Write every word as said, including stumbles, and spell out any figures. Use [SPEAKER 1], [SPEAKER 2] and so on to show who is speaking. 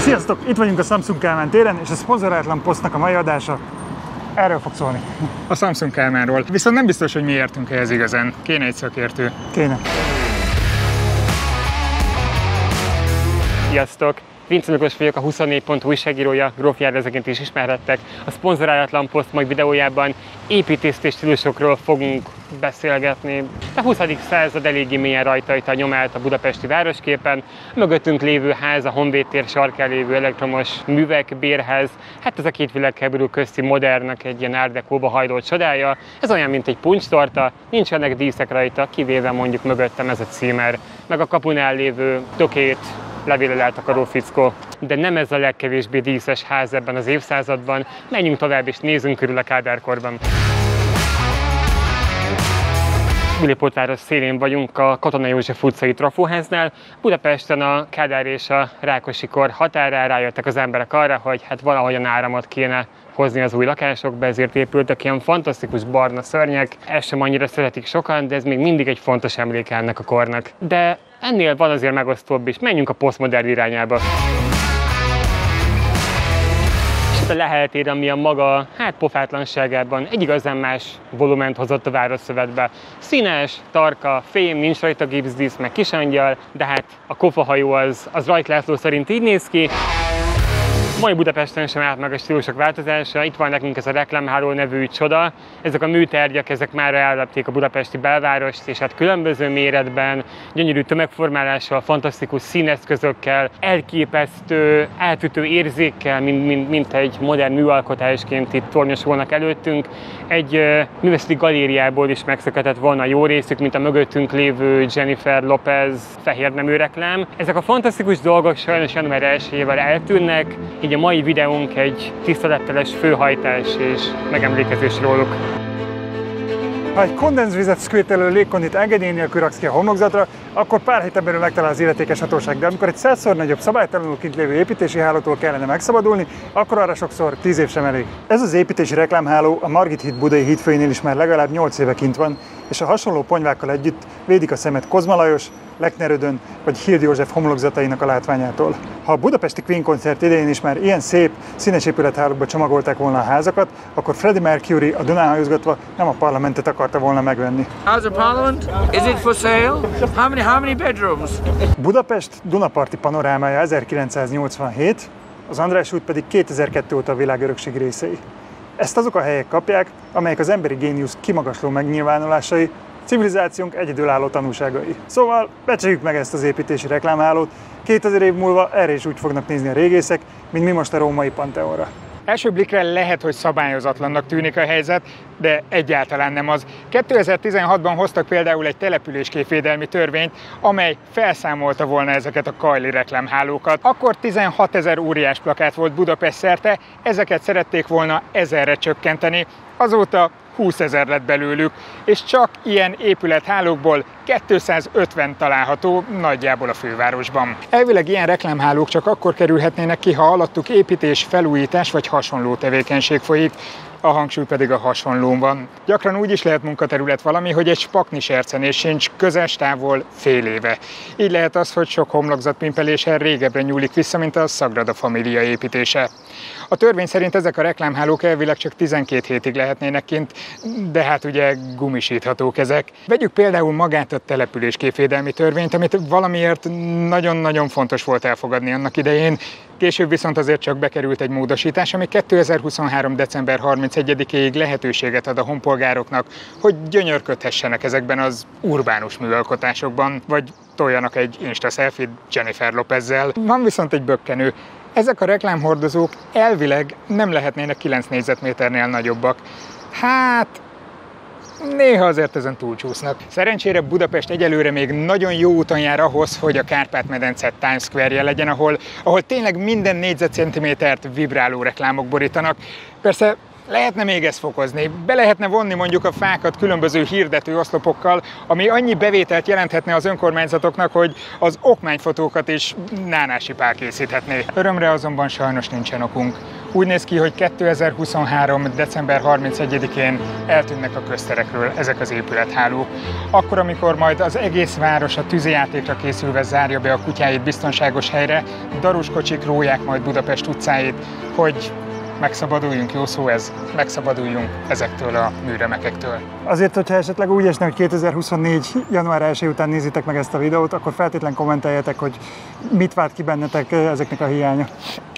[SPEAKER 1] Sziasztok! Itt vagyunk a Samsung Kálmán téren, és a szponzorátlan posztnak a mai adása erről fog szólni.
[SPEAKER 2] A Samsung Kálmánról. Viszont nem biztos, hogy mi értünk ehhez igazán. Kéne egy szakértő.
[SPEAKER 1] Kéne.
[SPEAKER 3] Sziasztok! Vince Miklós vagyok, a huszonnégy pont hu újságírója, grófjárrezeként is ismerhettek. A szponzorálatlan poszt mai videójában építészeti stílusokról fogunk beszélgetni. A huszadik század eléggé mélyen rajta nyomát a budapesti városképen. Mögöttünk lévő ház, a Honvéd tér sarkán lévő elektromos művek, bérház. Hát ez a két világháború közti modernnek egy ilyen art décóba hajlott csodája. Ez olyan, mint egy puncstorta, nincsenek díszek rajta, kivéve mondjuk mögöttem ez a címer, meg a kapunál lévő tökét, levéllel eltakaró fickó. De nem ez a legkevésbé díszes ház ebben az évszázadban. Menjünk tovább és nézzünk körül a Kádárkorban. Újlipótváros szélén vagyunk, a Katona József utcai trafóháznál. Budapesten a Kádár és a Rákosi kor határán rájöttek az emberek arra, hogy hát valahogyan áramot kéne hozni az új lakásokba, ezért épültek ilyen fantasztikus barna szörnyek. Ezt sem annyira szeretik sokan, de ez még mindig egy fontos emléke ennek a kornak. De ennél van azért megosztóbb is. Menjünk a posztmodern irányába. És itt a Lehel-tér, ami a maga, hát pofátlanságában egy igazán más volument hozott a városszövetbe. Színes, tarka, fém, nincs rajta gipsdísz, meg kisangyal, de hát a kofahajó az, az Rajk László szerint így néz ki. Mai Budapesten sem állt meg a stílusok változása. Itt van nekünk ez a reklámháló nevű csoda. Ezek a műtárgyak, ezek már ellepték a budapesti belvárost, és hát különböző méretben, gyönyörű tömegformálással, fantasztikus színeszközökkel, elképesztő, eltütő érzékkel, mint, mint, mint egy modern műalkotásként itt tornyosulnak előttünk. Egy uh, művészeti galériából is megszökhetett volna a jó részük, mint a mögöttünk lévő Jennifer Lopez fehér nemű reklám. Ezek a fantasztikus dolgok sajnos január elsejével eltűnnek, így a mai videónk egy tiszteletteles főhajtás és megemlékezés róluk.
[SPEAKER 1] Ha egy kondenzvizet szkvirtelő légkondit engedély nélkül raksz ki a homlokzatra, akkor pár héten belül megtalál az illetékes hatóság, de amikor egy százszor nagyobb szabálytalanul kint lévő építési hálótól kellene megszabadulni, akkor arra sokszor tíz év sem elég. Ez az építési reklámháló a Margit híd budai hídfőjénél is már legalább nyolc éve kint van, és a hasonló ponyvákkal együtt védik a szemet Kozma Lajos, Lechner Ödön vagy Hild József homlokzatainak a látványától. Ha a budapesti Queen koncert idején is már ilyen szép, színes épülethálókba csomagolták volna a házakat, akkor Freddie Mercury a Dunán hajózgatva nem a parlamentet akarta volna megvenni.
[SPEAKER 4] How's the parliament? Is it for sale? How many, how many bedrooms?
[SPEAKER 1] Budapest Dunaparti panorámája ezerkilencszáznyolcvanhét, az András út pedig kétezer-kettő óta a világörökség részei. Ezt azok a helyek kapják, amelyek az emberi géniusz kimagasló megnyilvánulásai, civilizációnk egyedülálló tanúságai. Szóval becsüljük meg ezt az építési reklámhálót, kétezer év múlva erre is úgy fognak nézni a régészek, mint mi most a római Panteonra.
[SPEAKER 2] Első blikre lehet, hogy szabályozatlannak tűnik a helyzet, de egyáltalán nem az. kétezer-tizenhatban hoztak például egy településképvédelmi törvényt, amely felszámolta volna ezeket a kajli reklámhálókat. Akkor tizenhatezer óriás plakát volt Budapest szerte, ezeket szerették volna ezerre csökkenteni. Azóta húszezer lett belőlük, és csak ilyen épülethálókból kétszázötven található nagyjából a fővárosban. Elvileg ilyen reklámhálók csak akkor kerülhetnének ki, ha alattuk építés, felújítás vagy hasonló tevékenység folyik, a hangsúly pedig a hasonlón van. Gyakran úgy is lehet munkaterület valami, hogy egy spakni sercenés sincs közes távol fél éve. Így lehet az, hogy sok homlokzatpimpeléssel régebbre nyúlik vissza, mint a Sagrada Familia építése. A törvény szerint ezek a reklámhálók elvileg csak tizenkét hétig lehetnének kint, de hát ugye gumisíthatók ezek. Vegyük például magát a településképvédelmi törvényt, amit valamiért nagyon-nagyon fontos volt elfogadni annak idején. Később viszont azért csak bekerült egy módosítás, ami kétezer-huszonhárom. december harmincegyedikéig lehetőséget ad a honpolgároknak, hogy gyönyörködhessenek ezekben az urbánus műalkotásokban, vagy toljanak egy Insta selfie Jennifer Lopezzel. Van viszont egy bökkenő. Ezek a reklámhordozók elvileg nem lehetnének kilenc négyzetméternél nagyobbak. Hát néha azért ezen túlcsúsznak. Szerencsére Budapest egyelőre még nagyon jó úton jár ahhoz, hogy a Kárpát-medence Times Square-je legyen, ahol, ahol tényleg minden négyzetcentimétert vibráló reklámok borítanak. Persze Lehetne még ezt fokozni, be lehetne vonni mondjuk a fákat különböző hirdető oszlopokkal, ami annyi bevételt jelenthetne az önkormányzatoknak, hogy az okmányfotókat is Nánási Pál készíthetné. Örömre azonban sajnos nincsen okunk. Úgy néz ki, hogy kétezer-huszonhárom. december harmincegyedikén eltűnnek a közterekről ezek az épülethálók. Akkor, amikor majd az egész város a tűzijátékra készülve zárja be a kutyáit biztonságos helyre, daruskocsik róják majd Budapest utcáit, hogy megszabaduljunk, jó szó ez, megszabaduljunk ezektől a műremekektől.
[SPEAKER 1] Azért, hogyha esetleg úgy esne, hogy kétezer-huszonnégy. január elsejé után nézitek meg ezt a videót, akkor feltétlenül kommenteljetek, hogy mit vált ki bennetek ezeknek a hiánya.